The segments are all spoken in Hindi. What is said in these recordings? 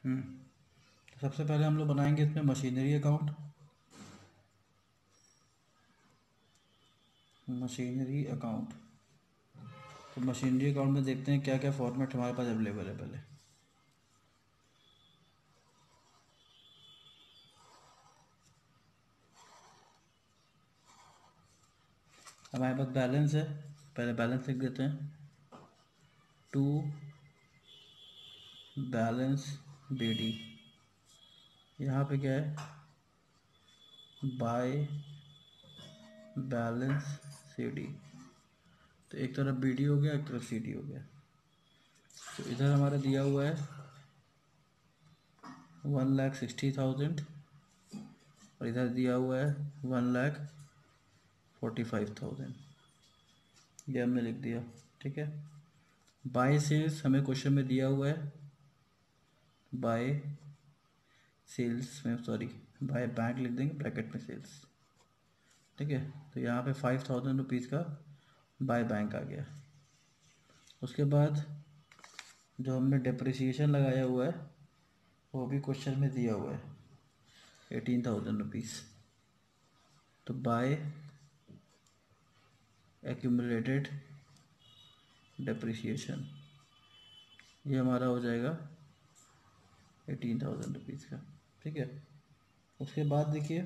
तो सबसे पहले हम लोग बनाएंगे इसमें मशीनरी अकाउंट। मशीनरी अकाउंट, तो मशीनरी अकाउंट में देखते हैं क्या क्या फॉर्मेट हमारे पास अवेलेबल है। पहले हमारे पास बैलेंस है, पहले बैलेंस लिख देते हैं। टू बैलेंस बी डी, यहाँ पे क्या है, बाय बैलेंस सी डी। तो एक तरफ बी डी हो गया, एक तरफ सी डी हो गया। तो इधर हमारा दिया हुआ है 1,60,000 और इधर दिया हुआ है 1,45,000। ये हमने लिख दिया, ठीक है। बाय सेल्स हमें क्वेश्चन में दिया हुआ है, बाय सेल्स में, सॉरी बाय बैंक लिख देंगे ब्रैकेट में सेल्स, ठीक है। तो यहाँ पे 5,000 रुपीज़ का बाय बैंक आ गया। उसके बाद जो हमने डेप्रिसिएशन लगाया हुआ है वो भी क्वेश्चन में दिया हुआ है 18,000 रुपीज़। तो बाय एक्यूमुलेटेड डेप्रिसिएशन ये हमारा हो जाएगा 18,000 रुपीज़ का, ठीक है। उसके बाद देखिए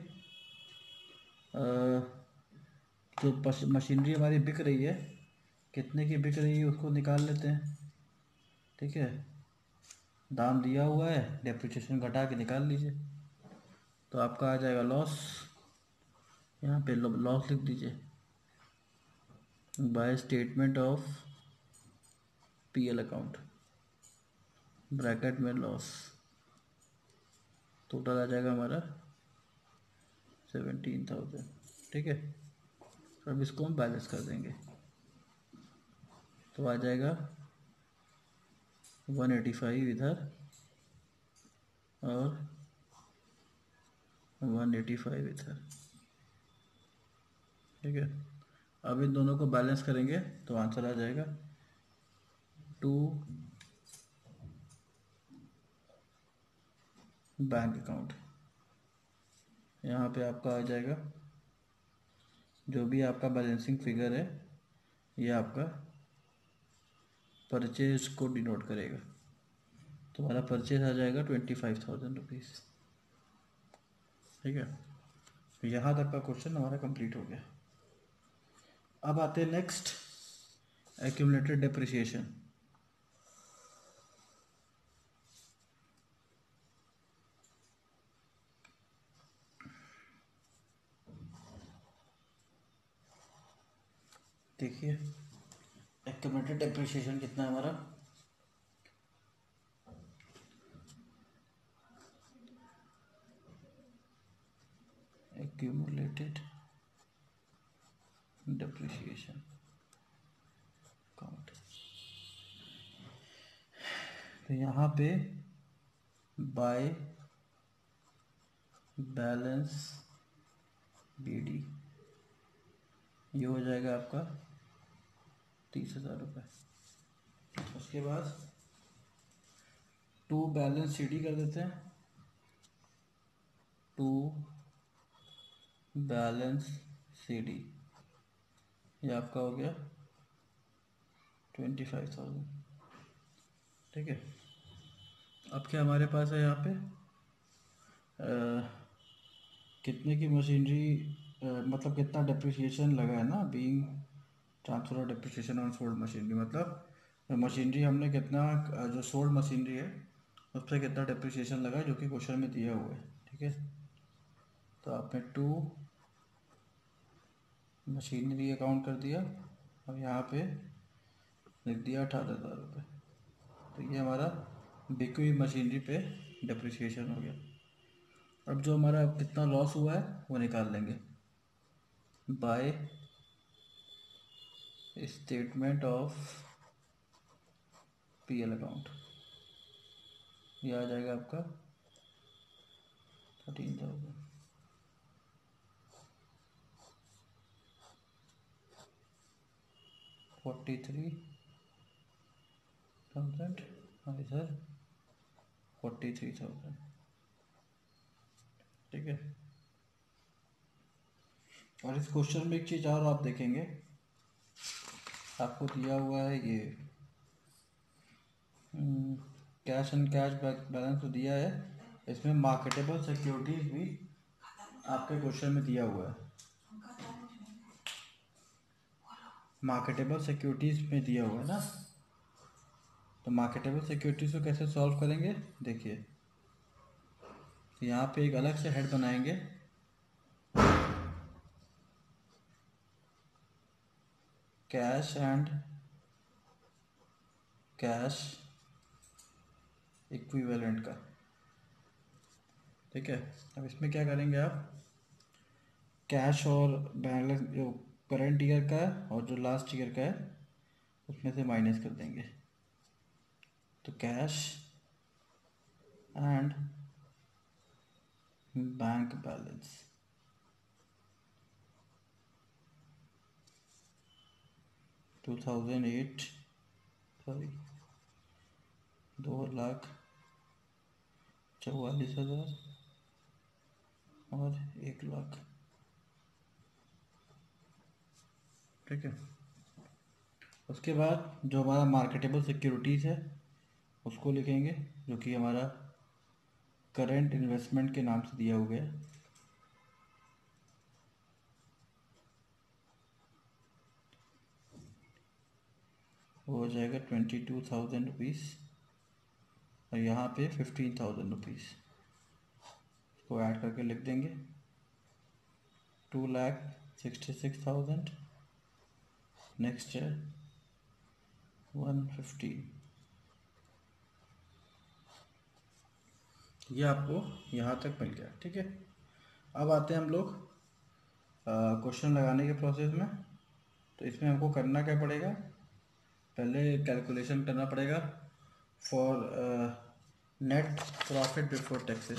जो मशीनरी हमारी बिक रही है, कितने की बिक रही है उसको निकाल लेते हैं, ठीक है। दाम दिया हुआ है, डेप्रिसिएशन घटा के निकाल लीजिए। तो आपका आ जाएगा लॉस, यहाँ पे लॉस लिख दीजिए by statement of PL account bracket में लॉस। टोटल आ जाएगा हमारा 17,000, ठीक है। तो अब इसको हम बैलेंस कर देंगे, तो आ जाएगा 185 इधर और 185 इधर, ठीक है। अब इन दोनों को बैलेंस करेंगे तो आंसर आ जाएगा 2 बैंक अकाउंट। यहाँ पे आपका आ जाएगा जो भी आपका बैलेंसिंग फिगर है, ये आपका परचेज को डिनोट करेगा। तो हमारा परचेज आ जाएगा 25,000 रुपीज़, ठीक है। तो यहाँ तक का क्वेश्चन हमारा कंप्लीट हो गया। अब आते हैं नेक्स्ट, एक्यूमुलेटेड डेप्रिसिएशन। देखिए एक्यूमुलेटेड डेप्रिसिएशन कितना है हमारा, एक्यूमुलेटेड डेप्रिसिएशन अकाउंट। तो यहाँ पे बाय बैलेंस बीडी ये हो जाएगा आपका 30,000 रुपये। उसके बाद टू बैलेंस सीडी कर देते हैं, टू बैलेंस सीडी ये आपका हो गया 25,000, ठीक है। अब क्या हमारे पास है यहाँ पे कितने की मशीनरी, मतलब कितना डेप्रिसिएशन लगा है ना, being transfer of depreciation on sold machinery, मतलब मशीनरी हमने कितना, जो सोल्ड मशीनरी है उस पर कितना डेप्रिसिएशन लगा है, जो कि क्वेश्चन में दिया हुआ है, ठीक है। तो आपने टू मशीनरी अकाउंट कर दिया और यहाँ पे लिख दिया 18,000 रुपये। तो ये हमारा बिकी हुई मशीनरी पे डेप्रिसिएशन हो गया। अब जो हमारा कितना लॉस हुआ है वो निकाल लेंगे by statement of PL account. ये आ जाएगा आपका 13,000, 43,000 और इधर 43,000, ठीक है। और इस क्वेश्चन में एक चीज़ और आप देखेंगे, आपको दिया हुआ है ये कैश एंड कैश बैलेंस तो दिया है, इसमें मार्केटेबल सिक्योरिटीज भी आपके क्वेश्चन में दिया हुआ है। मार्केटेबल सिक्योरिटीज में दिया हुआ है ना, तो मार्केटेबल सिक्योरिटीज को कैसे सॉल्व करेंगे, देखिए यहाँ पे एक अलग से हेड बनाएंगे, कैश एंड कैश इक्विवेलेंट का, ठीक है। अब इसमें क्या करेंगे आप, कैश और बैलेंस जो करंट ईयर का है और जो लास्ट ईयर का है उसमें से माइनस कर देंगे, तो cash and bank balance 2008, sorry 2,44,000 और 1,00,000, ठीक है। उसके बाद जो हमारा मार्केटेबल सिक्योरिटीज़ है उसको लिखेंगे, जो कि हमारा करंट इन्वेस्टमेंट के नाम से दिया हुआ है, वो हो जाएगा 22,000 रुपीज़ और यहाँ पे 15,000 रुपीज़ को ऐड करके लिख देंगे 2,66,000, नेक्स्ट है 115, ये आपको यहाँ तक मिल गया, ठीक है। अब आते हैं हम लोग क्वेश्चन लगाने के प्रोसेस में। तो इसमें हमको करना क्या पड़ेगा, पहले कैलकुलेशन करना पड़ेगा for net profit before taxes.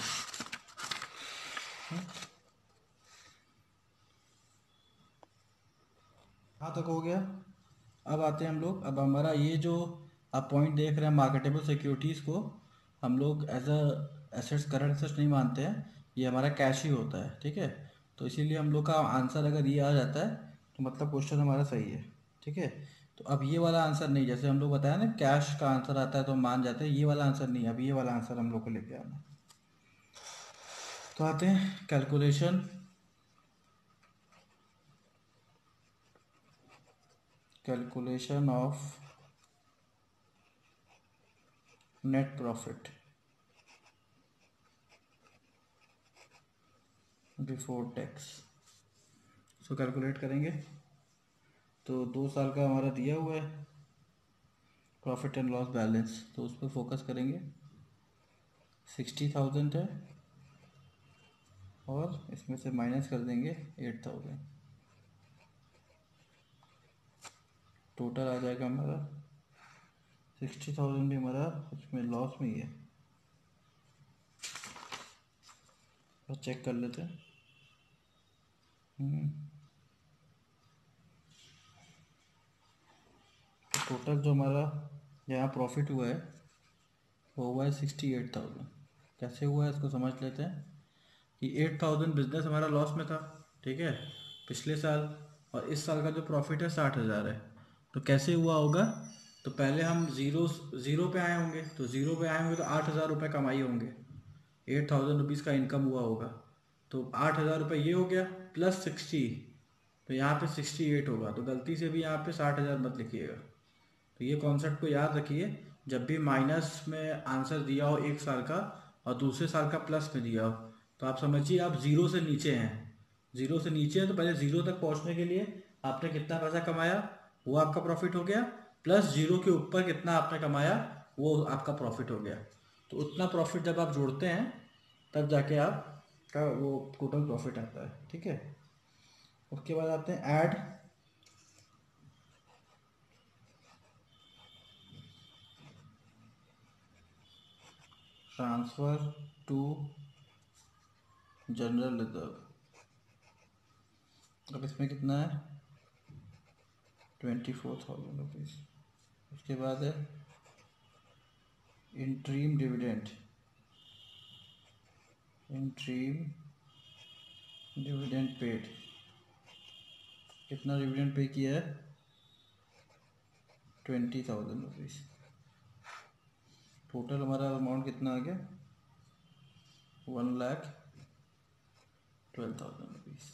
कहाँ तक हो गया, अब आते हैं हम लोग, अब हमारा ये जो आप पॉइंट देख रहे हैं मार्केटेबल सिक्योरिटीज़ को हम लोग as a assets, current assets नहीं मानते हैं, ये हमारा कैश ही होता है, ठीक है। तो इसीलिए हम लोग का आंसर अगर ये आ जाता है तो मतलब क्वेश्चन हमारा सही है, ठीक है। तो अब ये वाला आंसर नहीं, जैसे हम लोग बताया ना कैश का आंसर आता है तो मान जाते हैं, ये वाला आंसर नहीं, अब ये वाला आंसर हम लोग को लेके आना है। तो आते हैं calculation of net profit before tax. So calculate करेंगे, तो 2 साल का हमारा दिया हुआ है प्रॉफिट एंड लॉस बैलेंस, तो उस पर फोकस करेंगे। 60,000 है और इसमें से माइनस कर देंगे 8,000, टोटल आ जाएगा हमारा 60,000 भी हमारा उसमें लॉस में ही है, और चेक कर लेते हैं। तो टोटल जो हमारा यहाँ प्रॉफिट हुआ है वो हुआ है 68,000। कैसे हुआ है इसको समझ लेते हैं कि 8,000 बिजनेस हमारा लॉस में था, ठीक है, पिछले साल, और इस साल का जो प्रॉफिट है 60,000 है। तो कैसे हुआ होगा, तो पहले हम ज़ीरो पे आए होंगे, तो ज़ीरो पे आए होंगे तो 8,000 रुपये कमाई होंगे, 8,000 रुपीज़ का इनकम हुआ होगा, तो 8,000 रुपये ये हो गया प्लस 60, तो यहाँ पे 68 होगा, तो गलती से भी यहाँ पे 60,000 मत लिखिएगा। तो ये कॉन्सेप्ट को याद रखिए, जब भी माइनस में आंसर दिया हो एक साल का और दूसरे साल का प्लस में दिया हो, तो आप समझिए आप ज़ीरो से नीचे हैं, ज़ीरो से नीचे हैं, तो पहले ज़ीरो तक पहुंचने के लिए आपने कितना पैसा कमाया वो आपका प्रॉफिट हो गया, प्लस ज़ीरो के ऊपर कितना आपने कमाया वो आपका प्रॉफिट हो गया। तो उतना प्रॉफिट जब आप जोड़ते हैं तब जाके आपका वो टोटल प्रॉफिट आता है, ठीक है। उसके बाद आते हैं add transfer to general reserve. अब इसमें कितना है 24,000 रुपीज़। उसके बाद है interim dividend interim dividend paid, कितना डिविडेंड पे किया है? 20,000 रुपीज़। टोटल हमारा अमाउंट कितना आ गया? 1,12,000 रुपीज़।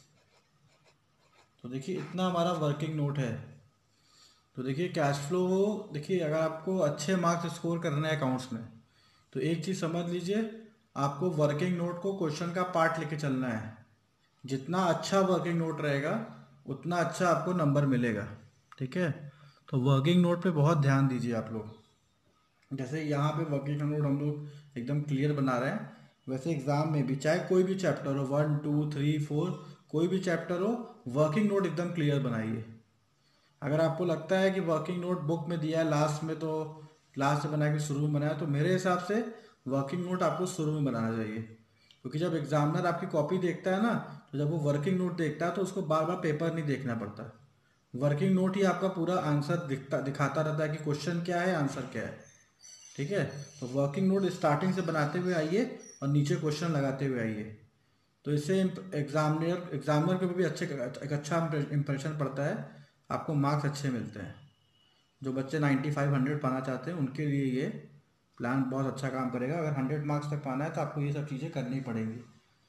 तो देखिए इतना हमारा वर्किंग नोट है। तो देखिए कैश फ्लो, देखिए अगर आपको अच्छे मार्क्स स्कोर करने हैं अकाउंट्स में, तो एक चीज़ समझ लीजिए, आपको वर्किंग नोट को क्वेश्चन का पार्ट लेके चलना है। जितना अच्छा वर्किंग नोट रहेगा उतना अच्छा आपको नंबर मिलेगा। ठीक है, तो वर्किंग नोट पे बहुत ध्यान दीजिए आप लोग। जैसे यहाँ पे वर्किंग नोट हम लोग एकदम क्लियर बना रहे हैं, वैसे एग्जाम में भी चाहे कोई भी चैप्टर हो, 1 2 3 4 कोई भी चैप्टर हो, वर्किंग नोट एकदम क्लियर बनाइए। अगर आपको लगता है कि वर्किंग नोट बुक में दिया है लास्ट में, तो लास्ट में बना के शुरू में बनाया, तो मेरे हिसाब से वर्किंग नोट आपको शुरू में बनाना चाहिए। क्योंकि जब एग्जामिनर आपकी कॉपी देखता है ना, तो जब वो वर्किंग नोट देखता है तो उसको बार बार पेपर नहीं देखना पड़ता। वर्किंग नोट ही आपका पूरा आंसर दिखाता रहता है कि क्वेश्चन क्या है, आंसर क्या है। ठीक है, तो वर्किंग नोट स्टार्टिंग से बनाते हुए आइए और नीचे क्वेश्चन लगाते हुए आइए। तो इससे एग्जामिनर को भी एक अच्छा इंप्रेशन पड़ता है, आपको मार्क्स अच्छे मिलते हैं। जो बच्चे 95 100 पाना चाहते हैं उनके लिए ये प्लान बहुत अच्छा काम करेगा। अगर 100 मार्क्स तक पाना है तो आपको ये सब चीज़ें करनी पड़ेंगी।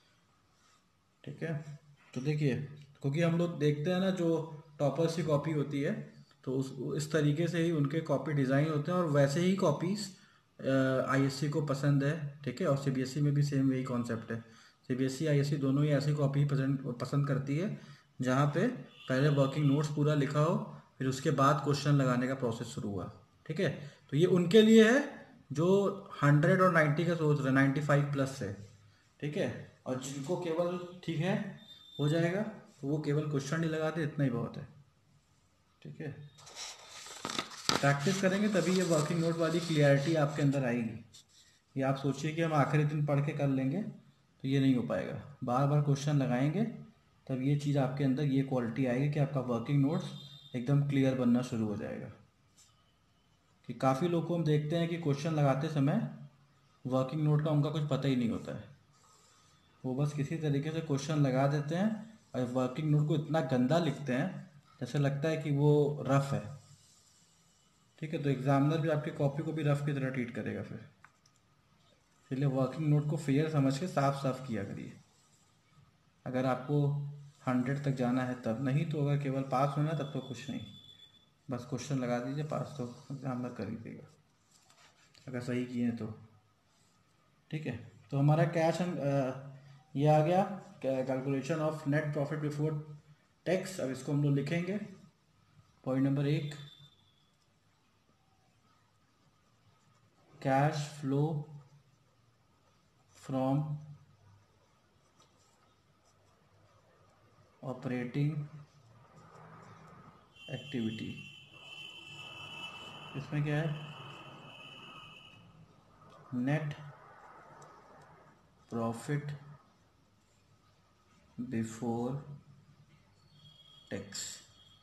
ठीक है, तो देखिए, क्योंकि हम लोग देखते हैं ना जो टॉपर्स की कॉपी होती है, तो उस इस तरीके से ही उनके कॉपी डिज़ाइन होते हैं, और वैसे ही कॉपीज़ आईएससी को पसंद है। ठीक है, और सीबीएसई में भी सेम वही कॉन्सेप्ट है। सीबीएसई आईएससी दोनों ही ऐसी कॉपी पसंद करती है जहाँ पे पहले वर्किंग नोट्स पूरा लिखा हो, फिर उसके बाद क्वेश्चन लगाने का प्रोसेस शुरू हुआ। ठीक है, तो ये उनके लिए है जो 100 और 90 का सोच रहे, 95 प्लस है। ठीक है, और जिनको केवल ठीक है हो जाएगा, तो वो केवल क्वेश्चन ही लगाते, इतना ही बहुत है। ठीक है, प्रैक्टिस करेंगे तभी ये वर्किंग नोट वाली क्लियरिटी आपके अंदर आएगी। ये आप सोचिए कि हम आखिरी दिन पढ़ के कर लेंगे, तो ये नहीं हो पाएगा। बार बार क्वेश्चन लगाएंगे तब ये चीज़ आपके अंदर, ये क्वालिटी आएगी कि आपका वर्किंग नोट्स एकदम क्लियर बनना शुरू हो जाएगा। कि काफ़ी लोग को हम देखते हैं कि क्वेश्चन लगाते समय वर्किंग नोट का उनका कुछ पता ही नहीं होता है। वो बस किसी तरीके से क्वेश्चन लगा देते हैं और वर्किंग नोट को इतना गंदा लिखते हैं जैसे लगता है कि वो रफ है। ठीक है, तो एग्जामिनर भी आपकी कॉपी को भी रफ की तरह ट्रीट करेगा फिर। इसलिए वर्किंग नोट को फेयर समझ के साफ साफ किया करिए। अगर आपको 100 तक जाना है तब, नहीं तो अगर केवल पास होना है तब तो कुछ नहीं, बस क्वेश्चन लगा दीजिए, पास तो एग्जामिनर कर ही देगा अगर सही किए हैं तो। ठीक है, तो हमारा कैश एंड ये आ गया calculation of net profit before tax. अब इसको हम लोग लिखेंगे। Point number 1, cash flow from operating activity. इसमें क्या है? Net profit before tax.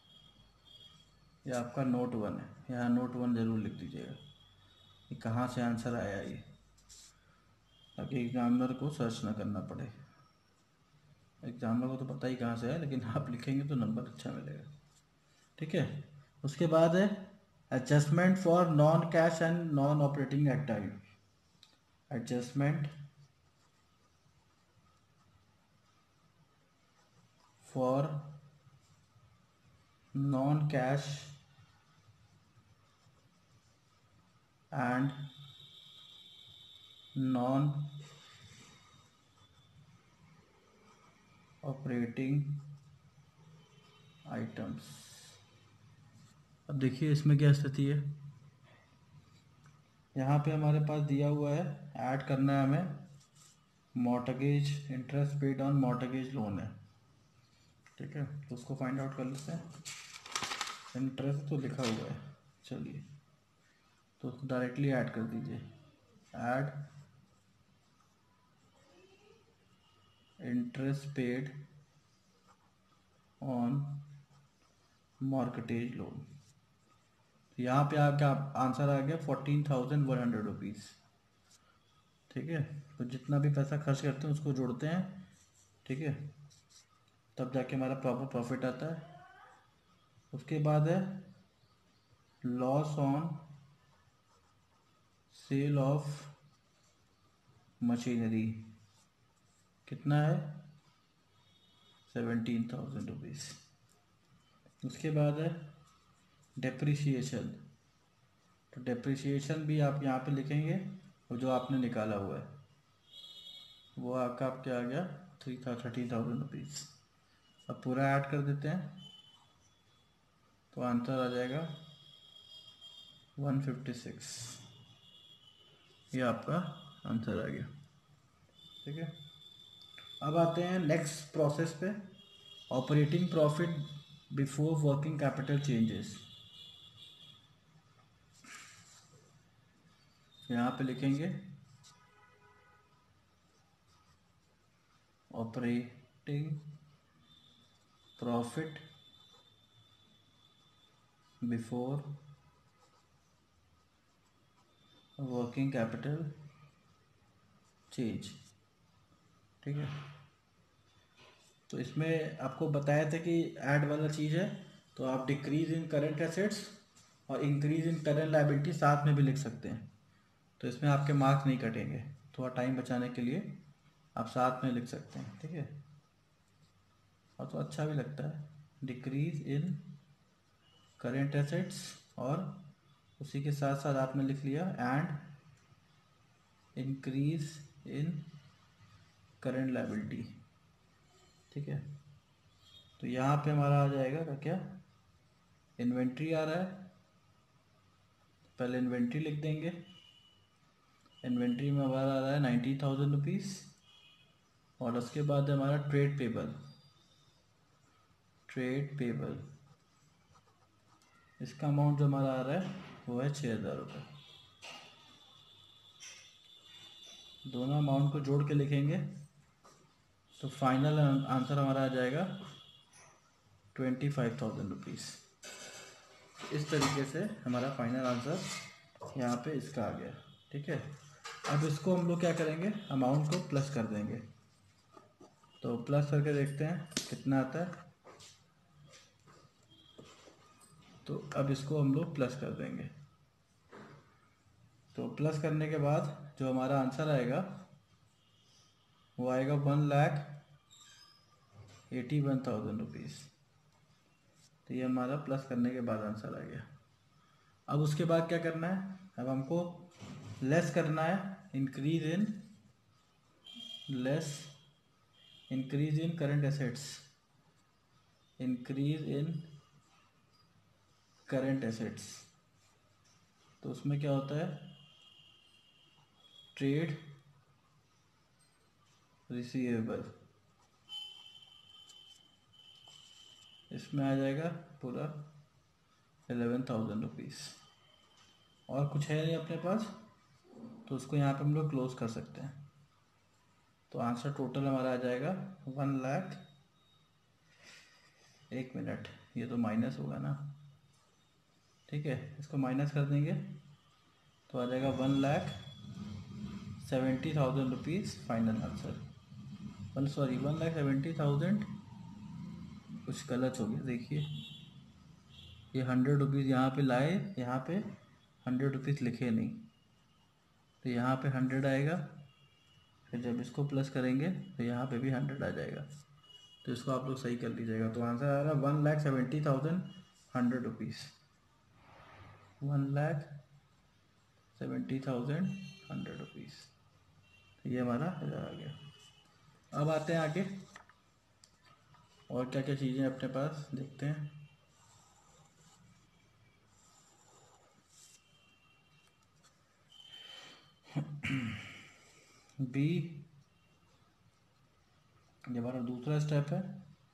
ये आपका नोट 1 है, यहाँ नोट 1 जरूर लिख दीजिएगा कि कहाँ से आंसर आया ये, ताकि एग्जामिनर को सर्च ना करना पड़े। एग्जामिनर को तो पता ही कहाँ से है, लेकिन आप लिखेंगे तो नंबर अच्छा मिलेगा। ठीक है, उसके बाद है adjustment for non cash and non operating activity. Adjustment for non cash and non operating items. अब देखिए इसमें क्या स्थिति है। यहाँ पे हमारे पास दिया हुआ है, ऐड करना है हमें mortgage, interest paid on mortgage loan है। ठीक है, तो उसको फाइंड आउट कर लेते हैं। इंटरेस्ट तो लिखा हुआ है, चलिए तो उसको डायरेक्टली ऐड कर दीजिए। Add interest paid on mortgage loan. यहाँ पे आपका आंसर आ गया 14,100 रुपीज़। ठीक है। तो जितना भी पैसा खर्च करते हैं उसको जोड़ते हैं, ठीक है, तब जाके हमारा प्रॉपर प्रॉफिट आता है। उसके बाद है loss on sale of machinery, कितना है 17,000 रुपीज़। उसके बाद है डेप्रिसिएशन, तो डेप्रिसिएशन भी आप यहाँ पे लिखेंगे, और जो आपने निकाला हुआ है वो आपका क्या आ गया 30,000 रुपीज़। अब पूरा ऐड कर देते हैं तो आंसर आ जाएगा 156, ये आपका आंसर आ गया, ठीक है। अब आते हैं नेक्स्ट प्रोसेस पे, operating profit before working capital changes. यहाँ पे लिखेंगे operating profit before working capital change, ठीक है। तो इसमें आपको बताया था कि ऐड वाला चीज़ है, तो आप डिक्रीज इन करंट एसेट्स और इंक्रीज इन करंट लायबिलिटी साथ में भी लिख सकते हैं, तो इसमें आपके मार्क्स नहीं कटेंगे। थोड़ा टाइम बचाने के लिए आप साथ में लिख सकते हैं, ठीक है, और तो अच्छा भी लगता है। डिक्रीज इन करेंट एसेट्स, और उसी के साथ साथ आपने लिख लिया and increase in current liability, ठीक है। तो यहाँ पे हमारा आ जाएगा क्या, इन्वेंट्री आ रहा है, पहले इन्वेंट्री लिख देंगे। इन्वेंट्री में हमारा आ रहा है 90,000 रुपीज़, और उसके बाद हमारा ट्रेड पेबल, ट्रेड पेबल इसका अमाउंट जो हमारा आ रहा है वो है 6,000 रुपये। दोनों अमाउंट को जोड़ के लिखेंगे तो फाइनल आंसर हमारा आ जाएगा 25,000 रुपीज़। इस तरीके से हमारा फाइनल आंसर यहाँ पे इसका आ गया, ठीक है। अब इसको हम लोग क्या करेंगे, अमाउंट को प्लस कर देंगे, तो प्लस करके देखते हैं कितना आता है। तो अब इसको हम लोग प्लस कर देंगे, तो प्लस करने के बाद जो हमारा आंसर आएगा वो आएगा 1,81,000 रुपीज़। तो ये हमारा प्लस करने के बाद आंसर आ गया। अब उसके बाद क्या करना है, अब हमको लेस करना है, increase in current assets, increase in current assets. तो उसमें क्या होता है, ट्रेड रिसीवेबल, इसमें आ जाएगा पूरा 11,000 रुपीज़। और कुछ है नहीं अपने पास, तो उसको यहाँ पे हम लोग क्लोज कर सकते हैं। तो आंसर टोटल हमारा आ जाएगा 1,00,000, एक मिनट, ये तो माइनस होगा ना, ठीक है, इसको माइनस कर देंगे तो आ जाएगा 1,70,000 रुपीज़ फाइनल आंसर। 1,70,000, कुछ गलत हो गया, देखिए ये 100 रुपीज़ यहाँ पे लाए, यहाँ पे 100 रुपीज़ लिखे नहीं, तो यहाँ पे 100 आएगा, फिर जब इसको प्लस करेंगे तो यहाँ पे भी 100 आ जाएगा, तो इसको आप लोग सही कर लीजिएगा। तो आंसर आ रहा है 1,70,100 रुपीज़, 1,70,100 रुपीज़, तो ये हमारा इधर आ गया। अब आते हैं आगे, और क्या क्या चीज़ें अपने पास देखते हैं। बी, ये हमारा दूसरा स्टेप है,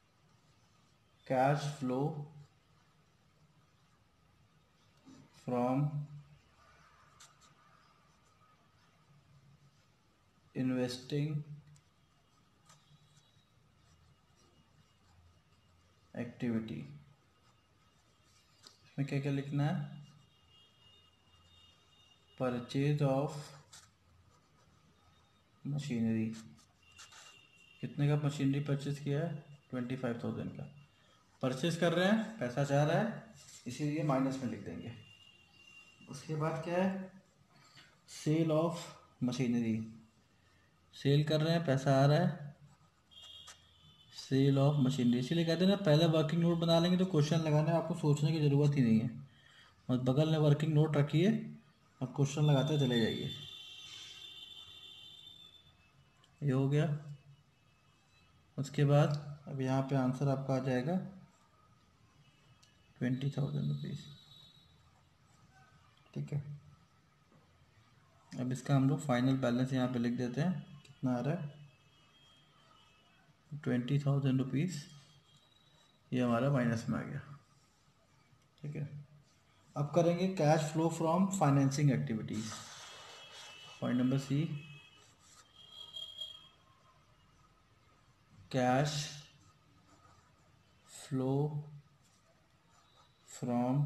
cash flow from investing activity. इसमें क्या क्या लिखना है, परचेज ऑफ मशीनरी, कितने का मशीनरी परचेज किया है? 25,000 का परचेज कर रहे हैं, पैसा जा रहा है, इसीलिए माइनस में लिख देंगे। उसके बाद क्या है? सेल ऑफ मशीनरी, सेल कर रहे हैं, पैसा आ रहा है, सेल ऑफ मशीनरी। इसीलिए कहते हैं ना, पहले वर्किंग नोट बना लेंगे तो क्वेश्चन लगाने में आपको सोचने की ज़रूरत ही नहीं है, और बगल में वर्किंग नोट रखिए, अब क्वेश्चन लगाते चले जाइए। ये हो गया। उसके बाद अब यहाँ पे आंसर आपका आ जाएगा 20,000 रुपीज़। ठीक है, अब इसका हम लोग फाइनल बैलेंस यहाँ पे लिख देते हैं, कितना आ रहा है? 20,000 रुपीज़, ये हमारा माइनस में आ गया। ठीक है, अब करेंगे cash flow from financing activities. Point number C, cash flow from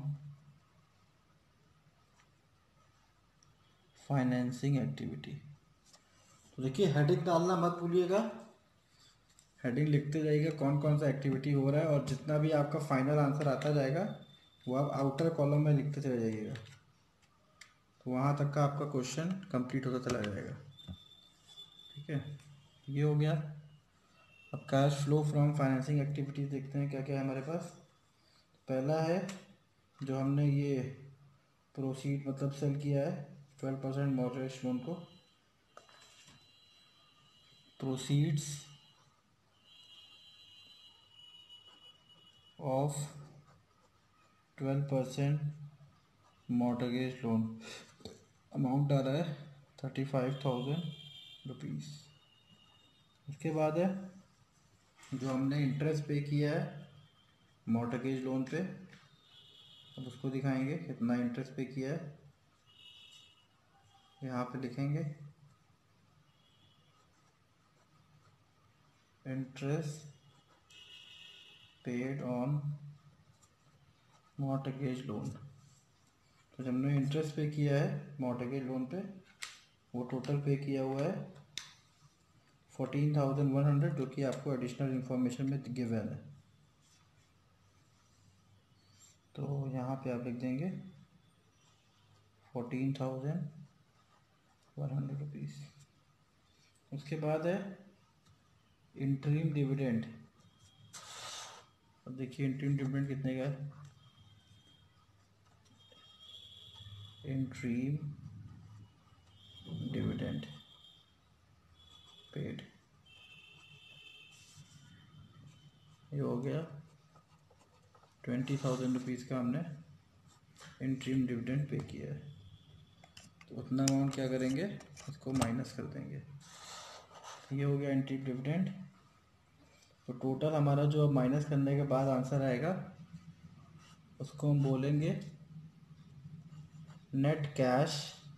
financing activity. तो देखिए, हेडिंग डालना मत भूलिएगा, हेडिंग लिखते जाइएगा कौन कौन सा एक्टिविटी हो रहा है, और जितना भी आपका फाइनल आंसर आता जाएगा वो आप आउटर कॉलम में लिखते चले जाइएगा, तो वहाँ तक का आपका क्वेश्चन कंप्लीट होता चला जाएगा। ठीक है, ये हो गया। अब cash flow from financing activities देखते हैं क्या क्या है हमारे पास। पहला है, जो हमने ये प्रोसीड मतलब सेल किया है 12% मॉर्गेज लोन को, proceeds of 12% mortgage loan, amount आ रहा है 35,000 रुपीज़। उसके बाद है, जो हमने इंटरेस्ट पे किया है मॉर्गेज लोन पे, अब उसको दिखाएंगे कितना इंटरेस्ट पे किया है, यहाँ पे लिखेंगे interest paid on mortgage loan. तो जब हमने इंटरेस्ट पे किया है मॉर्गेज लोन पे, वो टोटल पे किया हुआ है 14,100, जो कि आपको एडिशनल इंफॉर्मेशन में गिवन है। तो यहाँ पे आप लिख देंगे 14,100 रुपीज़। उसके बाद है इंटरिम डिविडेंड। अब देखिए इंटरिम डिविडेंड कितने का है? इंटरिम डिविडेंड पेड, ये हो गया 20,000 रुपीज़ का हमने इंटरिम डिविडेंड पे किया है। तो उतना अमाउंट क्या करेंगे, इसको माइनस कर देंगे। ये हो गया इंटरिम डिविडेंड। तो टोटल हमारा जो माइनस करने के बाद आंसर आएगा, उसको हम बोलेंगे net cash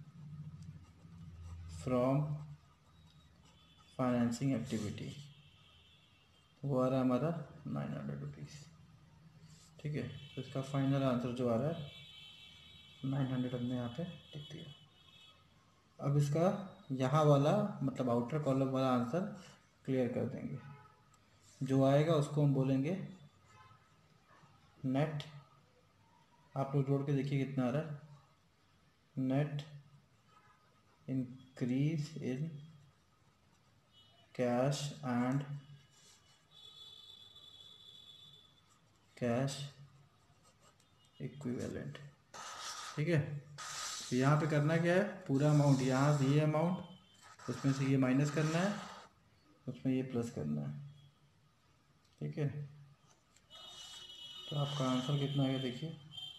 from financing activity, वो आ रहा है हमारा 900 रुपीज़। ठीक है, तो इसका फाइनल आंसर जो आ रहा है 900 हमने यहाँ पे लिख दिया। अब इसका यहाँ वाला मतलब आउटर कॉलम वाला आंसर क्लियर कर देंगे। जो आएगा उसको हम बोलेंगे नेट, आप लोग जोड़ के देखिए कितना आ रहा है, net increase in cash and cash equivalent. ठीक है, तो यहाँ पे करना क्या है, पूरा अमाउंट यहाँ से ये अमाउंट, उसमें से ये माइनस करना है, उसमें ये प्लस करना है। ठीक है, तो आपका आंसर कितना है देखिए,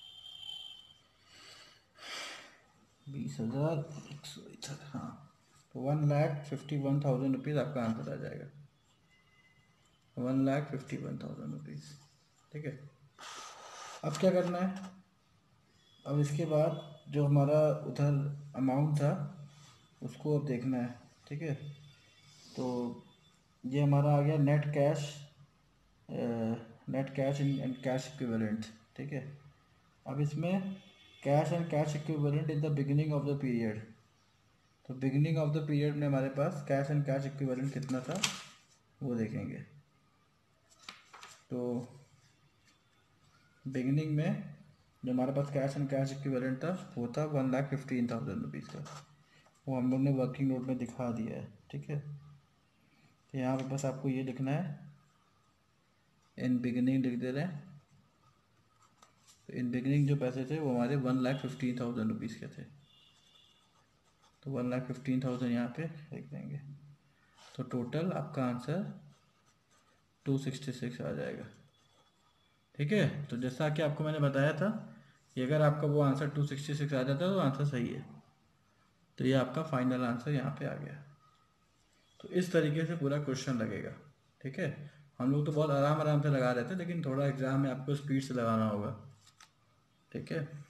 20,100। हाँ, तो 1,51,000 रुपीज़ आपका आंसर आ जाएगा, 1,51,000 रुपीज़। ठीक है, अब क्या करना है, अब इसके बाद जो हमारा उधर अमाउंट था उसको अब देखना है। ठीक है, तो ये हमारा आ गया net cash and cash equivalent. ठीक है, अब इसमें cash and cash equivalent in the beginning of the period, तो बिगिनिंग ऑफ द पीरियड में हमारे पास कैश एंड कैश इक्विवेलेंट कितना था वो देखेंगे। तो बिगिनिंग में जो हमारे पास कैश एंड कैश इक्विवेलेंट था वो था 1,15,000 रुपीज़ का। वो हम लोग ने वर्किंग नोट में दिखा दिया है, ठीक है। तो यहाँ पे बस आपको ये लिखना है, इन बिगिनिंग लिख दे रहे हैं। तो इन बिगिनिंग जो पैसे थे वो हमारे 1,15,000 रुपीज़ के थे। तो 1,15,000 यहाँ पे लिख देंगे। तो टोटल आपका आंसर 266 आ जाएगा, ठीक है। तो जैसा कि आपको मैंने बताया था कि अगर आपका वो आंसर 266 आ जाता है तो आंसर सही है। तो ये आपका फाइनल आंसर यहाँ पे आ गया। तो इस तरीके से पूरा क्वेश्चन लगेगा, ठीक है। हम लोग तो बहुत आराम आराम से लगा रहे थे, लेकिन थोड़ा एग्जाम में आपको स्पीड से लगाना होगा, ठीक है।